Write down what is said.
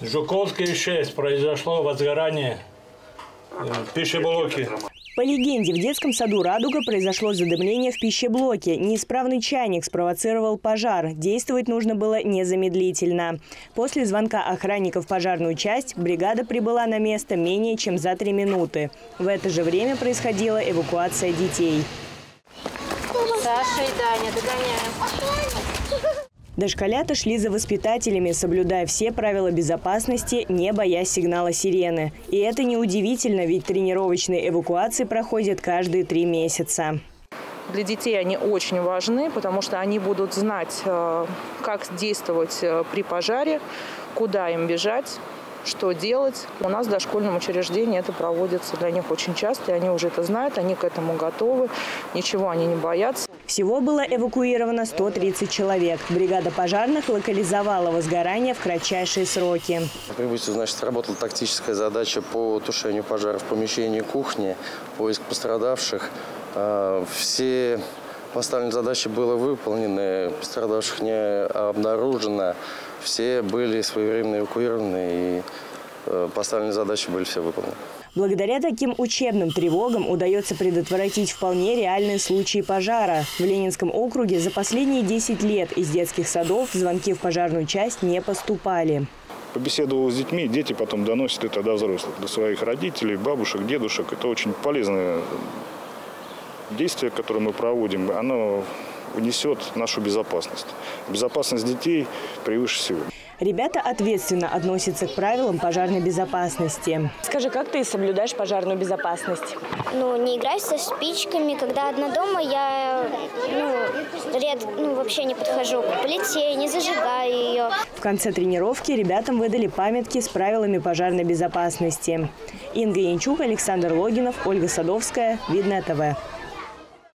Жуковской 6 произошло возгорание пищеблоки. По легенде, в детском саду «Радуга» произошло задымление в пищеблоке. Неисправный чайник спровоцировал пожар. Действовать нужно было незамедлительно. После звонка охранников в пожарную часть бригада прибыла на место менее чем за 3 минуты. В это же время происходила эвакуация детей. Саша и Даня, догоняем. Дошколята шли за воспитателями, соблюдая все правила безопасности, не боясь сигнала сирены. И это неудивительно, ведь тренировочные эвакуации проходят каждые 3 месяца. Для детей они очень важны, потому что они будут знать, как действовать при пожаре, куда им бежать, что делать. У нас в дошкольном учреждении это проводится для них очень часто, и они уже это знают, они к этому готовы, ничего они не боятся. Всего было эвакуировано 130 человек. Бригада пожарных локализовала возгорание в кратчайшие сроки. Прибытие, значит, работала тактическая задача по тушению пожара в помещении кухни, поиск пострадавших. Все поставленные задачи были выполнены, пострадавших не обнаружено. Все были своевременно эвакуированы, и поставленные задачи были все выполнены. Благодаря таким учебным тревогам удается предотвратить вполне реальные случаи пожара. В Ленинском округе за последние 10 лет из детских садов звонки в пожарную часть не поступали. Побеседовал с детьми, дети потом доносят это до взрослых, до своих родителей, бабушек, дедушек. Это очень полезное действие, которое мы проводим. Оно унесет нашу безопасность. Безопасность детей превыше всего. Ребята ответственно относятся к правилам пожарной безопасности. Скажи, как ты соблюдаешь пожарную безопасность? Не играй со спичками. Когда одна дома, я вообще не подхожу к плите, не зажигаю ее. В конце тренировки ребятам выдали памятки с правилами пожарной безопасности. Инга Янчук, Александр Логинов, Ольга Садовская. Видное ТВ.